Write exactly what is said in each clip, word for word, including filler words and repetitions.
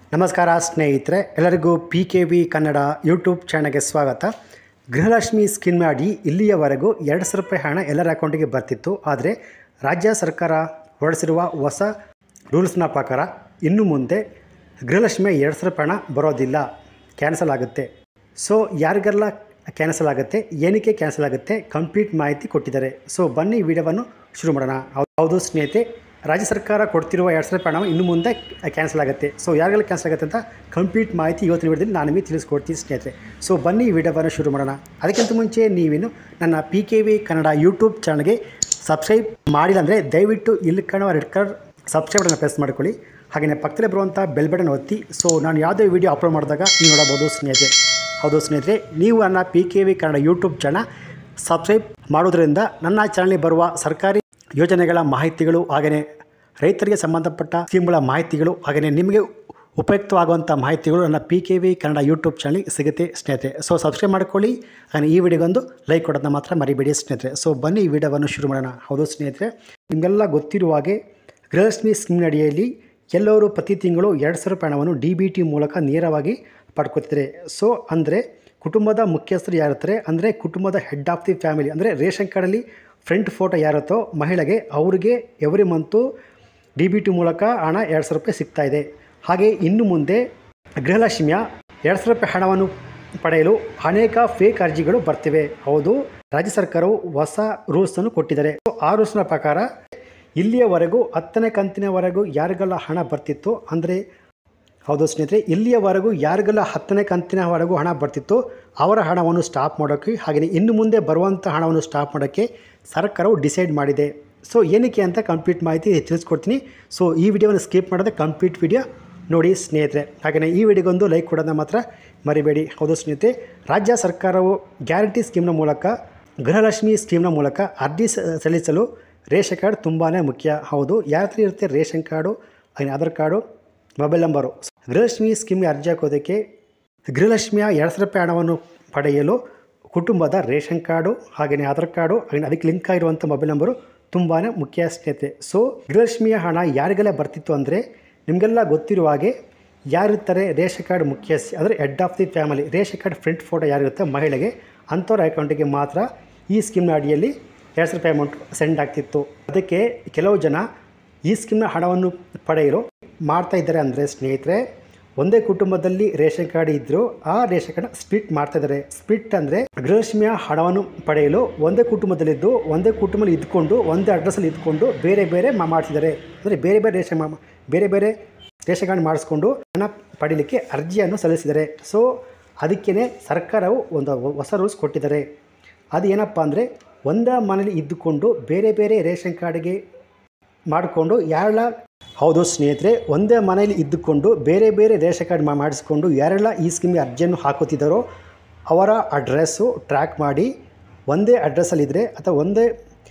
ನಮಸ್ಕಾರ ಸ್ನೇಹಿತರೆ, ಎಲ್ಲರಿಗೂ P K V Kannada YouTube ಚಾನಲ್ಗೆ ಸ್ವಾಗತ. ಗೃಹಲಕ್ಷ್ಮಿ ಸ್ಕೀಮ್ ಅಡಿ ಇಲ್ಲಿಯವರೆಗೂ ಎರಡು ಸಾವಿರ ರೂಪಾಯಿ ಹಣ ಎಲ್ಲರ ಅಕೌಂಟಿಗೆ ಬರ್ತಿತ್ತು. ಆದರೆ ರಾಜ್ಯ ಸರ್ಕಾರ ಹೊರಡಿಸಿರುವ ಹೊಸ ರೂಲ್ಸ್ನ ಪ್ರಕಾರ ಇನ್ನು ಮುಂದೆ ಗೃಹಲಕ್ಷ್ಮಿ ಎರಡು ಸಾವಿರ ರೂಪಾಯಿ ಹಣ ಬರೋದಿಲ್ಲ, ಕ್ಯಾನ್ಸಲ್ ಆಗುತ್ತೆ. ಸೊ ಯಾರಿಗೆಲ್ಲ ಕ್ಯಾನ್ಸಲ್ ಆಗುತ್ತೆ, ಏನಕ್ಕೆ ಕ್ಯಾನ್ಸಲ್ ಆಗುತ್ತೆ, ಕಂಪ್ಲೀಟ್ ಮಾಹಿತಿ ಕೊಟ್ಟಿದ್ದಾರೆ. ಸೊ ಬನ್ನಿ ವಿಡಿಯೋವನ್ನು ಶುರು ಮಾಡೋಣ. ಹೌದು ಸ್ನೇಹಿತರೆ, ರಾಜ್ಯ ಸರ್ಕಾರ ಕೊಡ್ತಿರುವ ಎರಡು ಸಾವಿರ ರೂಪಾಯಿ ಹಣ ಇನ್ನು ಮುಂದೆ ಕ್ಯಾನ್ಸಲ್ ಆಗುತ್ತೆ. ಸೊ ಯಾರಿಗೆಲ್ಲ ಕ್ಯಾನ್ಸಲ್ ಆಗುತ್ತೆ ಅಂತ ಕಂಪ್ಲೀಟ್ ಮಾಹಿತಿ ಇವತ್ತಿನ ವಿಡಿಯೋದಲ್ಲಿ ನಾನು ನಿಮಗೆ ತಿಳಿಸ್ಕೊಡ್ತೀನಿ ಸ್ನೇಹಿತರೆ. ಸೊ ಬನ್ನಿ ಈ ವಿಡಿಯೋವನ್ನು ಶುರು ಮಾಡೋಣ. ಅದಕ್ಕಿಂತ ಮುಂಚೆ ನೀವೇನು ನನ್ನ P K V Kannada YouTube ಚಾನಲ್ಗೆ ಸಬ್ಸ್ಕ್ರೈಬ್ ಮಾಡಿಲ್ಲ ಅಂದರೆ ದಯವಿಟ್ಟು ಇಲ್ಲಿ ಕಾಣುವ red colour subscribe button press ಮಾಡ್ಕೊಳ್ಳಿ. ಹಾಗೆಯೇ ಪಕ್ಕದಲ್ಲಿ ಬರುವಂಥ ಬೆಲ್ ಬಟನ್ ಒತ್ತಿ. ಸೊ ನಾನು ಯಾವುದೇ ವಿಡಿಯೋ ಅಪ್ಲೋಡ್ ಮಾಡಿದಾಗ ನೀವು ನೋಡಬಹುದು ಸ್ನೇಹಿತರೆ. ಹೌದು ಸ್ನೇಹಿತರೆ, ನೀವು ನನ್ನ P K V Kannada YouTube channel subscribe ಮಾಡೋದ್ರಿಂದ ನನ್ನ ಚಾನಲ್ಗೆ ಬರುವ ಸರ್ಕಾರಿ ಯೋಜನೆಗಳ ಮಾಹಿತಿಗಳು, ಹಾಗೆಯೇ ರೈತರಿಗೆ ಸಂಬಂಧಪಟ್ಟ ಸ್ಕೀಮ್ಗಳ ಮಾಹಿತಿಗಳು, ಹಾಗೆಯೇ ನಿಮಗೆ ಉಪಯುಕ್ತವಾಗುವಂಥ ಮಾಹಿತಿಗಳು ನನ್ನ P K V Kannada YouTube ಚಾನಲ್ಗೆ ಸಿಗುತ್ತೆ ಸ್ನೇಹಿತರೆ. ಸೊ ಸಬ್ಸ್ಕ್ರೈಬ್ ಮಾಡ್ಕೊಳ್ಳಿ, ಹಾಗೆ ಈ ವಿಡಿಯೋಗೊಂದು ಲೈಕ್ ಕೊಡೋದನ್ನ ಮಾತ್ರ ಮರಿಬೇಡಿ ಸ್ನೇಹಿತರೆ. ಸೊ ಬನ್ನಿ ಈ ವಿಡಿಯೋವನ್ನು ಶುರು ಮಾಡೋಣ. ಹೌದು ಸ್ನೇಹಿತರೆ, ನಿಮಗೆಲ್ಲ ಗೊತ್ತಿರುವ ಹಾಗೆ ಗೃಹಲಕ್ಷ್ಮಿ ಸ್ಕೀಮ್ ಅಡಿಯಲ್ಲಿ ಎಲ್ಲರೂ ಪ್ರತಿ ತಿಂಗಳು ಎರಡು ಸಾವಿರ ರೂಪಾಯಿ ಹಣವನ್ನು ಡಿ ಬಿ ಟಿ ಮೂಲಕ ನೇರವಾಗಿ ಪಡ್ಕೊತಿದ್ದಾರೆ. ಸೊ ಅಂದರೆ ಕುಟುಂಬದ ಮುಖ್ಯಸ್ಥರು ಯಾರಿರ್ತಾರೆ, ಅಂದರೆ ಕುಟುಂಬದ ಹೆಡ್ ಆಫ್ ದಿ ಫ್ಯಾಮಿಲಿ, ಅಂದರೆ ರೇಷನ್ ಕಾರ್ಡಲ್ಲಿ ಫ್ರಂಟ್ ಫೋಟೋ ಯಾರತ್ತೋ ಮಹಿಳೆಗೆ ಅವರಿಗೆ every month D B T ಮೂಲಕ ಹಣ ಎರಡು ಸಾವಿರ ರೂಪಾಯಿ ಸಿಗ್ತಾ ಇದೆ. ಹಾಗೆ ಇನ್ನು ಮುಂದೆ ಗೃಹಲಕ್ಷ್ಮಿಯ ಎರಡು ಸಾವಿರ ರೂಪಾಯಿ ಹಣವನ್ನು ಪಡೆಯಲು ಅನೇಕ ಫೇಕ್ ಅರ್ಜಿಗಳು ಬರ್ತಿವೆ. ಹೌದು, ರಾಜ್ಯ ಸರ್ಕಾರವು ಹೊಸ ರೂಲ್ಸನ್ನು ಕೊಟ್ಟಿದ್ದಾರೆ. ಆ ರೂಲ್ಸ್ನ ಪ್ರಕಾರ ಇಲ್ಲಿಯವರೆಗೂ ಹತ್ತನೇ ಕಂತಿನವರೆಗೂ ಯಾರಿಗೆಲ್ಲ ಹಣ ಬರ್ತಿತ್ತು, ಅಂದರೆ ಹೌದು ಸ್ನೇಹಿತರೆ, ಇಲ್ಲಿಯವರೆಗೂ ಯಾರಿಗೆಲ್ಲ ಹತ್ತನೇ ಕಂತಿನವರೆಗೂ ಹಣ ಬರ್ತಿತ್ತು ಅವರ ಹಣವನ್ನು ಸ್ಟಾಪ್ ಮಾಡೋಕ್ಕೆ, ಹಾಗೆಯೇ ಇನ್ನು ಮುಂದೆ ಬರುವಂಥ ಹಣವನ್ನು ಸ್ಟಾಪ್ ಮಾಡೋಕ್ಕೆ ಸರ್ಕಾರವು ಡಿಸೈಡ್ ಮಾಡಿದೆ. ಸೊ ಏನಕ್ಕೆ ಅಂತ ಕಂಪ್ಲೀಟ್ ಮಾಹಿತಿ ತಿಳಿಸ್ಕೊಡ್ತೀನಿ. ಸೊ ಈ ವಿಡಿಯೋವನ್ನು ಸ್ಕಿಪ್ ಮಾಡೋದೇ ಕಂಪ್ಲೀಟ್ ವಿಡಿಯೋ ನೋಡಿ ಸ್ನೇಹಿತರೆ. ಹಾಗೆಯೇ ಈ ವಿಡಿಯೋಗೊಂದು ಲೈಕ್ ಕೊಡೋದನ್ನ ಮಾತ್ರ ಮರಿಬೇಡಿ. ಹೌದು ಸ್ನೇಹಿತರೆ, ರಾಜ್ಯ ಸರ್ಕಾರವು ಗ್ಯಾರಂಟಿ ಸ್ಕೀಮ್ನ ಮೂಲಕ, ಗೃಹಲಕ್ಷ್ಮಿ ಸ್ಕೀಮ್ನ ಮೂಲಕ ಅರ್ಜಿ ಸಲ್ಲಿಸಲು ರೇಷನ್ ಕಾರ್ಡ್ ತುಂಬಾ ಮುಖ್ಯ. ಹೌದು, ಯಾವ ಥರ ಇರುತ್ತೆ ರೇಷನ್ ಕಾರ್ಡು, ಹಾಗೆ Aadhaar card, mobile number. Gruhalakshmi ಸ್ಕೀಮ್ಗೆ ಅರ್ಜಿ ಹಾಕೋದಕ್ಕೆ ಗೃಹಲಕ್ಷ್ಮಿಯ ಎರಡು ಸಾವಿರ ರೂಪಾಯಿ ಹಣವನ್ನು ಪಡೆಯಲು ಕುಟುಂಬದ ರೇಷನ್ ಕಾರ್ಡು, ಹಾಗೆಯೇ ಆಧಾರ್ ಕಾರ್ಡು, ಹಾಗೆ ಅದಕ್ಕೆ ಲಿಂಕ್ ಆಗಿರುವಂಥ ಮೊಬೈಲ್ ನಂಬರು ತುಂಬಾ ಮುಖ್ಯ ಸ್ನೇಹಿತರೆ. ಸೊ ಗೃಹಲಕ್ಷ್ಮಿಯ ಹಣ ಯಾರಿಗೆಲ್ಲ ಬರ್ತಿತ್ತು ಅಂದರೆ ನಿಮಗೆಲ್ಲ ಗೊತ್ತಿರುವ ಹಾಗೆ ಯಾರಿರ್ತಾರೆ ರೇಷನ್ ಕಾರ್ಡ್ ಮುಖ್ಯಸ್ಥೆ, ಅಂದರೆ head of the family, ration card front photo ಯಾರಿರುತ್ತೆ ಮಹಿಳೆಗೆ, ಅಂಥವ್ರ ಅಕೌಂಟಿಗೆ ಮಾತ್ರ ಈ ಸ್ಕೀಮ್ನ ಅಡಿಯಲ್ಲಿ ಎರಡು ಸಾವಿರ ರೂಪಾಯಿ ಅಮೌಂಟ್ ಸೆಂಡ್ ಆಗ್ತಿತ್ತು. ಅದಕ್ಕೆ ಕೆಲವು ಜನ ಈ ಸ್ಕೀಮ್ನ ಹಣವನ್ನು ಪಡೆಯಲು ಮಾಡ್ತಾ ಇದ್ದಾರೆ. ಅಂದರೆ ಸ್ನೇಹಿತರೆ, ಒಂದೇ ಕುಟುಂಬದಲ್ಲಿ ರೇಷನ್ ಕಾರ್ಡ್ ಇದ್ದರೂ ಆ ರೇಷನ್ ಕಾರ್ಡ್ ಸ್ಪ್ಲಿಟ್ ಮಾಡ್ತಾ ಇದ್ದಾರೆ. ಸ್ಪ್ಲಿಟ್ ಅಂದರೆ ಗೃಹಲಕ್ಷ್ಮಿಯ ಹಣವನ್ನು ಪಡೆಯಲು ಒಂದೇ ಕುಟುಂಬದಲ್ಲಿದ್ದು ಒಂದೇ ಕುಟುಂಬದಲ್ಲಿ ಇದ್ಕೊಂಡು ಒಂದೇ ಅಡ್ರೆಸ್ಸಲ್ಲಿ ಇದ್ಕೊಂಡು ಬೇರೆ ಬೇರೆ ಮಾಡ್ತಿದ್ದಾರೆ. ಅಂದರೆ ಬೇರೆ ಬೇರೆ ರೇಷನ್ ಬೇರೆ ಬೇರೆ ರೇಷನ್ ಕಾರ್ಡ್ ಮಾಡಿಸ್ಕೊಂಡು ಹಣ ಪಡೀಲಿಕ್ಕೆ ಅರ್ಜಿಯನ್ನು ಸಲ್ಲಿಸಿದ್ದಾರೆ. ಸೊ ಅದಕ್ಕೇ ಸರ್ಕಾರವು ಒಂದು ಹೊಸ ರೂಲ್ಸ್ ಕೊಟ್ಟಿದ್ದಾರೆ. ಅದು ಏನಪ್ಪ ಅಂದರೆ ಒಂದೇ ಮನೇಲಿ ಇದ್ದುಕೊಂಡು ಬೇರೆ ಬೇರೆ ರೇಷನ್ ಕಾರ್ಡ್ಗೆ ಮಾಡಿಕೊಂಡು ಯಾರೆಲ್ಲ, ಹೌದು ಸ್ನೇಹಿತರೆ, ಒಂದೇ ಮನೆಯಲ್ಲಿ ಇದ್ದುಕೊಂಡು ಬೇರೆ ಬೇರೆ ರೇಷನ್ ಕಾರ್ಡ್ ಮಾಡಿಸ್ಕೊಂಡು ಯಾರೆಲ್ಲ ಈ ಸ್ಕೀಮ್ಗೆ ಅರ್ಜಿಯನ್ನು ಹಾಕುತ್ತಿದ್ದಾರೋ ಅವರ ಅಡ್ರೆಸ್ಸು ಟ್ರ್ಯಾಕ್ ಮಾಡಿ ಒಂದೇ ಅಡ್ರೆಸ್ಸಲ್ಲಿದ್ದರೆ ಅಥವಾ ಒಂದೇ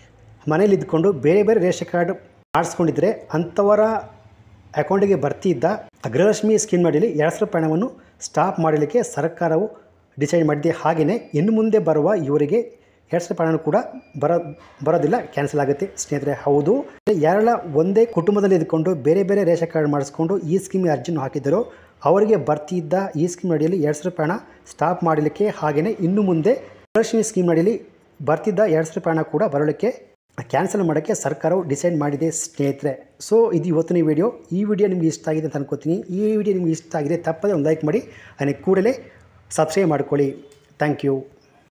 ಮನೇಲಿ ಇದ್ದುಕೊಂಡು ಬೇರೆ ಬೇರೆ ರೇಷನ್ ಕಾರ್ಡ್ ಮಾಡಿಸ್ಕೊಂಡಿದ್ರೆ ಅಂಥವರ ಅಕೌಂಟಿಗೆ ಬರ್ತಿದ್ದ ಗೃಹಲಕ್ಷ್ಮಿ ಸ್ಕೀಮ್ ಅಡಿಯಲ್ಲಿ ಎರಡು ಸಾವಿರ ರೂಪಾಯಿ ಹಣವನ್ನು ಸ್ಟಾಪ್ ಮಾಡಲಿಕ್ಕೆ ಸರ್ಕಾರವು ಡಿಸೈಡ್ ಮಾಡಿದೆ. ಹಾಗೆಯೇ ಇನ್ನು ಮುಂದೆ ಬರುವ ಇವರಿಗೆ ಎರಡು ಸಾವಿರ ರೂಪಾಯಿ ಕೂಡ ಬರೋ ಬರೋದಿಲ್ಲ, ಕ್ಯಾನ್ಸಲ್ ಆಗುತ್ತೆ ಸ್ನೇಹಿತರೆ. ಹೌದು, ಯಾರೆಲ್ಲ ಒಂದೇ ಕುಟುಂಬದಲ್ಲಿ ಇದ್ಕೊಂಡು ಬೇರೆ ಬೇರೆ ರೇಷನ್ ಕಾರ್ಡ್ ಮಾಡಿಸ್ಕೊಂಡು ಈ ಸ್ಕೀಮಿಗೆ ಅರ್ಜಿಯನ್ನು ಹಾಕಿದ್ದಾರೋ ಅವರಿಗೆ ಬರ್ತಿದ್ದ ಈ ಸ್ಕೀಮ್ ಅಡಿಯಲ್ಲಿ ಎರಡು ಸಾವಿರ ರೂಪಾಯಿ ಹಣ ಸ್ಟಾಪ್ ಮಾಡಲಿಕ್ಕೆ, ಹಾಗೆಯೇ ಇನ್ನು ಮುಂದೆ ಗೃಹಲಕ್ಷ್ಮಿ ಸ್ಕೀಮ್ ಅಡಿಯಲ್ಲಿ ಬರ್ತಿದ್ದ ಎರಡು ಸಾವಿರ ರೂಪಾಯಿ ಹಣ ಕೂಡ ಬರಲಿಕ್ಕೆ ಕ್ಯಾನ್ಸಲ್ ಮಾಡೋಕ್ಕೆ ಸರ್ಕಾರವು ಡಿಸೈಡ್ ಮಾಡಿದೆ ಸ್ನೇಹಿತರೆ. ಸೊ ಇದು ಇವತ್ತಿನ ವಿಡಿಯೋ. ಈ ವಿಡಿಯೋ ನಿಮಗೆ ಇಷ್ಟ ಆಗಿದೆ ಅಂತ ಅನ್ಕೋತೀನಿ. ಈ ವಿಡಿಯೋ ನಿಮಗೆ ಇಷ್ಟ ಆಗಿದೆ ತಪ್ಪದೇ ಒಂದು ಲೈಕ್ ಮಾಡಿ, ಅದಕ್ಕೆ ಕೂಡಲೇ ಸಬ್ಸ್ಕ್ರೈಬ್ ಮಾಡ್ಕೊಳ್ಳಿ. Thank you.